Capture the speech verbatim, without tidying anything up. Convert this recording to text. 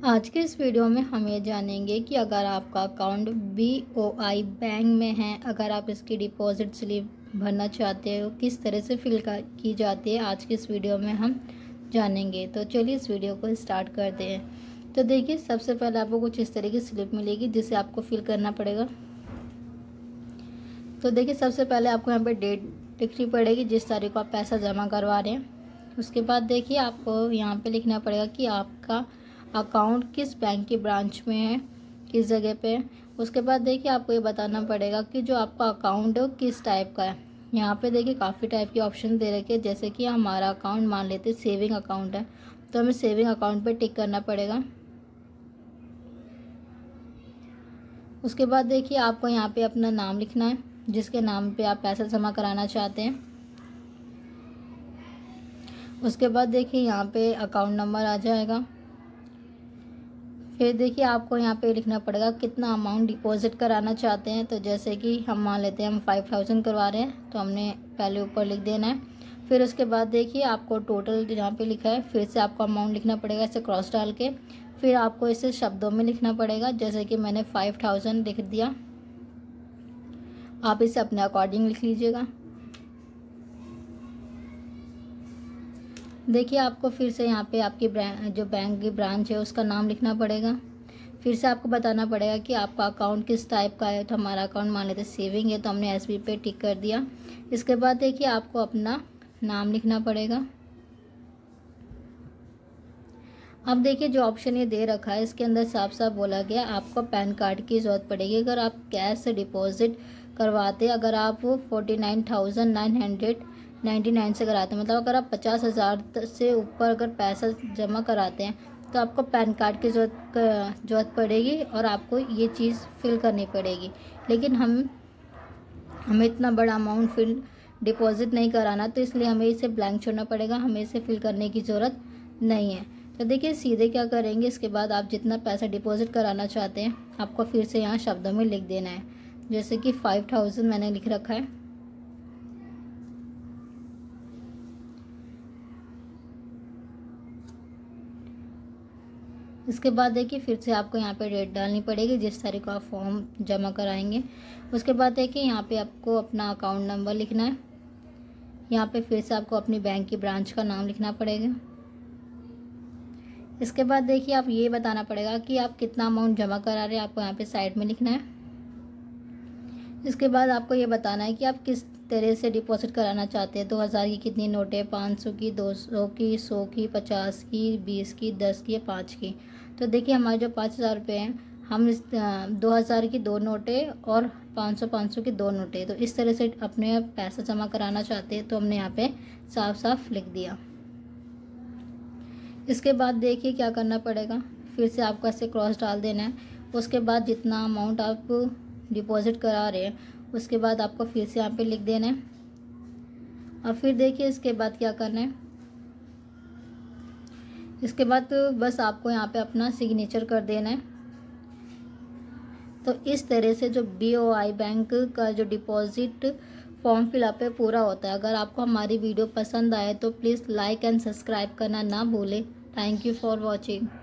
आज के इस वीडियो में हम ये जानेंगे कि अगर आपका account B O I bank में है, अगर आप इसकी डिपॉजिट स्लिप भरना चाहते हो, किस तरह से फिल की जाती है, आज के इस वीडियो में हम जानेंगे। तो चलिए इस वीडियो को स्टार्ट करते हैं। तो देखिए, सबसे पहले आपको कुछ इस तरह की स्लिप मिलेगी जिसे आपको फिल करना पड़ेगा। तो देखिए, सबसे पहले आपको यहाँ पर डेट लिखनी पड़ेगी जिस तारीख को आप पैसा जमा करवा रहे हैं। उसके बाद देखिए, आपको यहाँ पर लिखना पड़ेगा कि आपका अकाउंट किस बैंक की ब्रांच में है, किस जगह पे है। उसके बाद देखिए, आपको ये बताना पड़ेगा कि जो आपका अकाउंट है वो किस टाइप का है। यहाँ पे देखिए काफ़ी टाइप के ऑप्शन दे रखे हैं, जैसे कि हमारा अकाउंट मान लेते हैं सेविंग अकाउंट है, तो हमें सेविंग अकाउंट पे टिक करना पड़ेगा। उसके बाद देखिए, आपको यहाँ पे अपना नाम लिखना है जिसके नाम पे आप पैसा जमा कराना चाहते हैं। उसके बाद देखिए, यहाँ पे अकाउंट नंबर आ जाएगा। फिर देखिए, आपको यहाँ पे लिखना पड़ेगा कितना अमाउंट डिपॉजिट कराना चाहते हैं। तो जैसे कि हम मान लेते हैं हम फाइव थाउजेंड करवा रहे हैं, तो हमने पहले ऊपर लिख देना है। फिर उसके बाद देखिए, आपको टोटल जहाँ पे लिखा है फिर से आपको अमाउंट लिखना पड़ेगा, इसे क्रॉस डाल के। फिर आपको इसे शब्दों में लिखना पड़ेगा, जैसे कि मैंने फाइव थाउजेंड लिख दिया। आप इसे अपने अकॉर्डिंग लिख लीजिएगा। देखिए, आपको फिर से यहाँ पे आपकी जो बैंक की ब्रांच है उसका नाम लिखना पड़ेगा। फिर से आपको बताना पड़ेगा कि आपका अकाउंट किस टाइप का है। तो हमारा अकाउंट मान लेते सेविंग है, तो हमने एस बी पे टिक कर दिया। इसके बाद देखिए, आपको अपना नाम लिखना पड़ेगा। अब देखिए, जो ऑप्शन ये दे रखा है इसके अंदर साफ साफ बोला गया आपको पैन कार्ड की ज़रूरत पड़ेगी अगर आप कैश से डिपॉजिट करवाते। अगर आप forty nine thousand nine hundred ninety nine से कराते हैं, मतलब अगर आप पचास हज़ार से ऊपर अगर पैसा जमा कराते हैं, तो आपको पैन कार्ड की ज़रूरत ज़रूरत पड़ेगी और आपको ये चीज़ फिल करनी पड़ेगी। लेकिन हम हमें इतना बड़ा अमाउंट फिल डिपॉजिट नहीं कराना, तो इसलिए हमें इसे ब्लैंक छोड़ना पड़ेगा, हमें इसे फिल करने की ज़रूरत नहीं है। तो देखिए, सीधे क्या करेंगे, इसके बाद आप जितना पैसा डिपॉजिट कराना चाहते हैं आपको फिर से यहाँ शब्दों में लिख देना है, जैसे कि फाइव थाउजेंड मैंने लिख रखा है। इसके बाद देखिए, फिर से आपको यहाँ पे डेट डालनी पड़ेगी जिस तारीख को आप फॉर्म जमा कराएंगे। उसके बाद देखिए, यहाँ पे आपको अपना अकाउंट नंबर लिखना है। यहाँ पे फिर से आपको अपनी बैंक की ब्रांच का नाम लिखना पड़ेगा। इसके बाद देखिए, आप ये बताना पड़ेगा कि आप कितना अमाउंट जमा करा रहे हैं, आपको यहाँ पे साइड में लिखना है। इसके बाद आपको ये बताना है कि आप किस तरह से डिपॉजिट कराना चाहते हैं। दो हज़ार की कितनी नोट है, पाँच सौ की, दो सौ की, सौ की, पचास की, बीस की, दस की, पाँच की। तो देखिए, हमारे जो पाँच हज़ार रुपये हैं, हम इस दो हज़ार की दो नोटें और पाँच सौ पाँच सौ की दो नोटें, तो इस तरह से अपने पैसा जमा कराना चाहते हैं, तो हमने यहाँ पे साफ साफ लिख दिया। इसके बाद देखिए क्या करना पड़ेगा, फिर से आपको ऐसे क्रॉस डाल देना है। उसके बाद जितना अमाउंट आप डिपॉजिट करा रहे हैं उसके बाद आपको फिर से यहाँ पे लिख देना है। और फिर देखिए, इसके बाद क्या करना है, इसके बाद तो बस आपको यहाँ पे अपना सिग्नेचर कर देना है। तो इस तरह से जो बी ओ आई बैंक का जो डिपॉजिट फॉर्म फिलअप है पूरा होता है। अगर आपको हमारी वीडियो पसंद आए तो प्लीज़ लाइक एंड सब्सक्राइब करना ना भूलें। Thank you for watching.